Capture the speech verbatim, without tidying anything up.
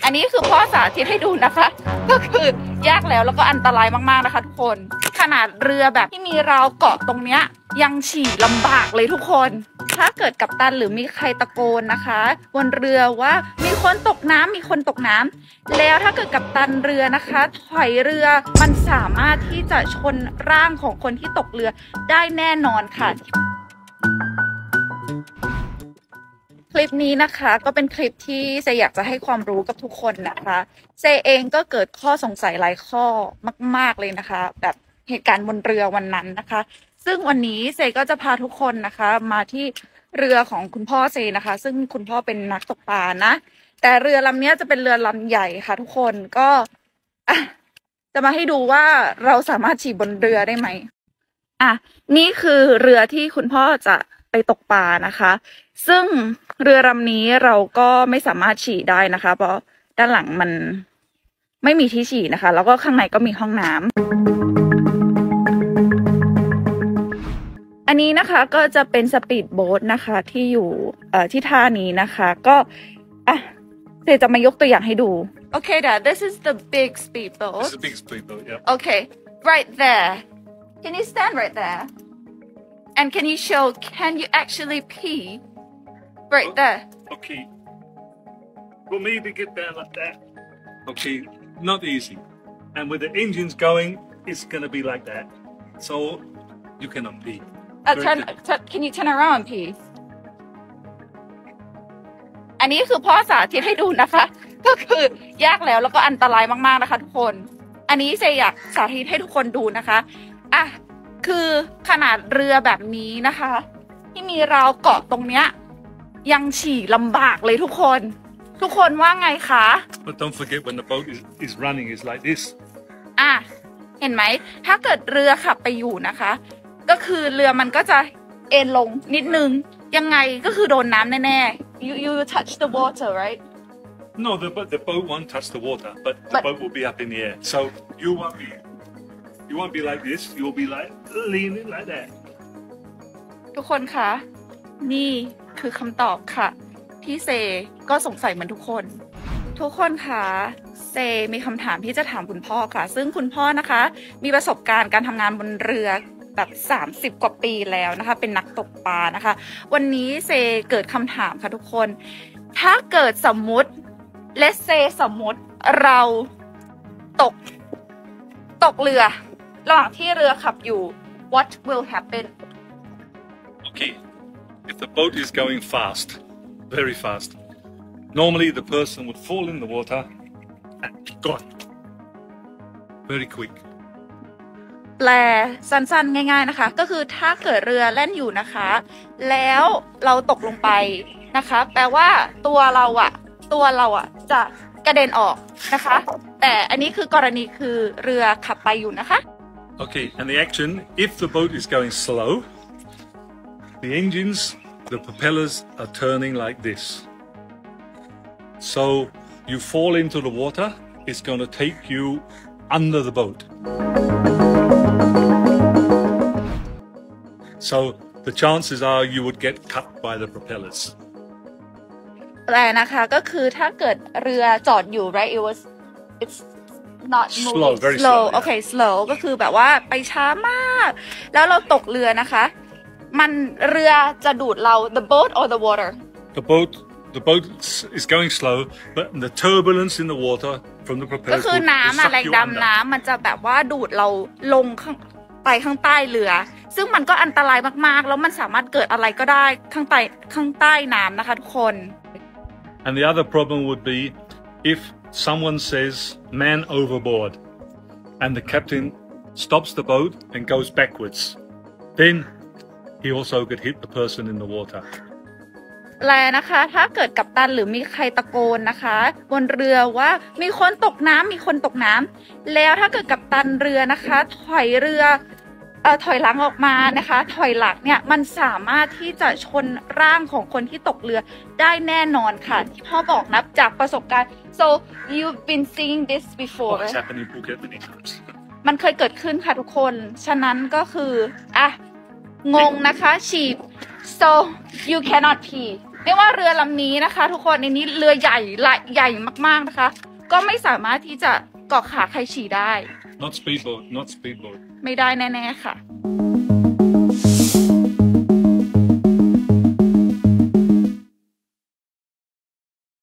อันนี้คือพ่อสาธิตให้ดูนะคะก็คือยากแล้วแล้วก็อันตรายมากๆนะคะทุกคนขนาดเรือแบบที่มีราวเกาะตรงเนี้ยยังฉี่ลำบากเลยทุกคนถ้าเกิดกัปตันหรือมีใครตะโกนนะคะบนเรือว่ามีคนตกน้ำมีคนตกน้ำแล้วถ้าเกิดกัปตันเรือนะคะถอยเรือมันสามารถที่จะชนร่างของคนที่ตกเรือได้แน่นอนค่ะคลิปนี้นะคะก็เป็นคลิปที่เซอยากจะให้ความรู้กับทุกคนนะคะเซเองก็เกิดข้อสงสัยหลายข้อมากๆเลยนะคะแบบเหตุการณ์บนเรือวันนั้นนะคะซึ่งวันนี้เซก็จะพาทุกคนนะคะมาที่เรือของคุณพ่อเซนะคะซึ่งคุณพ่อเป็นนักตกปลานะแต่เรือลำนี้จะเป็นเรือลำใหญ่ค่ะทุกคนก็จะมาให้ดูว่าเราสามารถฉี่บนเรือได้ไหมอ่ะนี่คือเรือที่คุณพ่อจะไปตกปลานะคะซึ่งเรือลำนี้เราก็ไม่สามารถฉี่ได้นะคะเพราะด้านหลังมันไม่มีที่ฉี่นะคะแล้วก็ข้างในก็มีห้องน้ำอันนี้นะคะก็จะเป็นสปีดโบ๊ทนะคะที่อยู่เอ่อที่ท่านี้นะคะก็อ่ะเดี๋ยวจะมายกตัวอย่างให้ดูโอเค Dad this is the big speedboat This is a big speedboat yeah okay right there can you stand right there and can you show can you actually pee right there okay well maybe get down like that okay not easy and with the engines going it's gonna be like that so you cannot pee Uh, turn, turn, can you turn around please อันนี้คือพ่อสาธิตให้ดูนะคะก็คือยากแล้วแล้วก็อันตรายมากๆนะคะทุกคนอันนี้เซอยากสาธิตให้ทุกคนดูนะคะอ่ะคือขนาดเรือแบบนี้นะคะที่มีราวเกาะตรงเนี้ยยังฉี่ลำบากเลยทุกคนทุกคนว่าไงคะ But don't forget when the boat is, is running is like this อ่ะเห็นไหมถ้าเกิดเรือขับไปอยู่นะคะก็คือเรือมันก็จะเอ็นลงนิดนึงยังไงก็คือโดนน้ำแน่ๆ you you touch the water right No the the boat won't touch the water but the but, boat will be up in the air so you won't be you won't be like this you'll be like leaning like that ทุกคนคะนี่คือคำตอบค่ะที่เซก็สงสัยเหมือนทุกคนทุกคนคะเซมีคำถามที่จะถามคุณพ่อค่ะซึ่งคุณพ่อนะคะมีประสบการณ์การทำงานบนเรือแบบสามสิบกว่าปีแล้วนะคะเป็นนักตกปลานะคะวันนี้เซเกิดคำถามค่ะทุกคนถ้าเกิดสมมุติเลสเซสมมุติเราตกตกเรือระหว่างที่เรือขับอยู่ what will happen Okay if the boat is going fast very fast normally the person would fall in the water and be gone very quick แปลสั้นๆง่ายๆนะคะก็คือถ้าเกิดเรือแล่นอยู่นะคะแล้วเราตกลงไปนะคะแปลว่าตัวเราอะตัวเราอะจะกระเด็นออกนะคะแต่อันนี้คือกรณีคือเรือขับไปอยู่นะคะ Okay and the action if the boat is going slow the engines the propellers are turning like this so you fall into the water it's going to take you under the boat So the chances are you would get cut by the propellers. แปลนะคะก็คือถ้าเกิดเรือจอดอยู่ right it was it's not moving slow very slow slow โอเค slow ก็คือแบบว่าไปช้ามากแล้วเราตกเรือนะคะมันเรือจะดูดเรา the boat or the water The boat the boat is going slow but the turbulence in the water from the propellers ก็คือน้ำอะแรงดันน้ำมันจะแบบว่าดูดเราลงข้างไปข้างใต้เรือซึ่งมันก็อันตรายมากๆแล้วมันสามารถเกิดอะไรก็ได้ข้างใต้ข้างใต้น้ำนะคะทุกคน And the other problem would be if someone says man overboard and the captain stops the boat and goes backwards then he also could hit the person in the water แปลนะคะถ้าเกิดกัปตันหรือมีใครตะโกนนะคะบนเรือว่ามีคนตกน้ำมีคนตกน้ำแล้วถ้าเกิดกัปตันเรือนะคะถอยเรือเอ่อถอยหลังออกมานะคะถอยหลังเนี่ยมันสามารถที่จะชนร่างของคนที่ตกเรือได้แน่นอนค่ะที่พ่อบอกนะจากประสบการณ์ so you've been seeing this before oh, it's happened in Phuket many times มันเคยเกิดขึ้นค่ะทุกคนฉะนั้นก็คืออ่ะงงนะคะฉีบ so you cannot pee ไม่ว่าเรือลำนี้นะคะ ทุกคนในนี้เรือใหญ่ลายใหญ่มากๆนะคะ ก็ไม่สามารถที่จะเกาะขาใครฉี่ได้ Not speedboat, not speedboat. ไม่ได้แน่ๆค่ะ